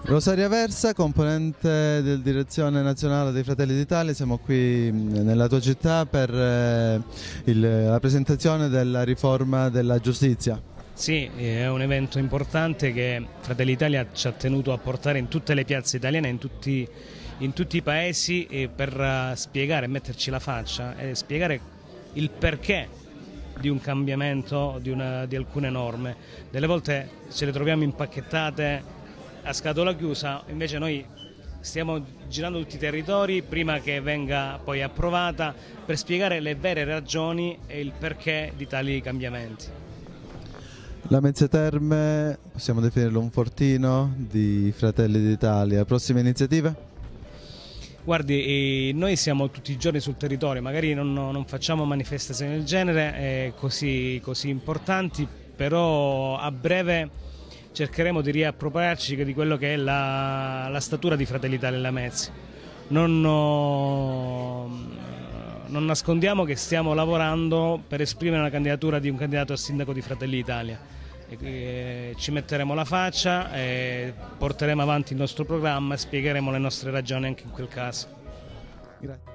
Rosaria Versa, componente del Direzione Nazionale dei Fratelli d'Italia, siamo qui nella tua città per la presentazione della riforma della giustizia. Sì, è un evento importante che Fratelli d'Italia ci ha tenuto a portare in tutte le piazze italiane, in tutti i paesi, per spiegare, metterci la faccia e spiegare il perché di un cambiamento di alcune norme. Delle volte ce le troviamo impacchettate a scatola chiusa, invece noi stiamo girando tutti i territori prima che venga poi approvata per spiegare le vere ragioni e il perché di tali cambiamenti. La Mezzia Terme, possiamo definirlo un fortino di Fratelli d'Italia. Prossime iniziative? Guardi, noi siamo tutti i giorni sul territorio, magari non facciamo manifestazioni del genere così importanti, però a breve cercheremo di riappropriarci di quello che è la statura di Fratelli d'Italia e la Mezzi. Non nascondiamo che stiamo lavorando per esprimere la candidatura di un candidato a sindaco di Fratelli d'Italia. Ci metteremo la faccia, porteremo avanti il nostro programma e spiegheremo le nostre ragioni anche in quel caso. Grazie.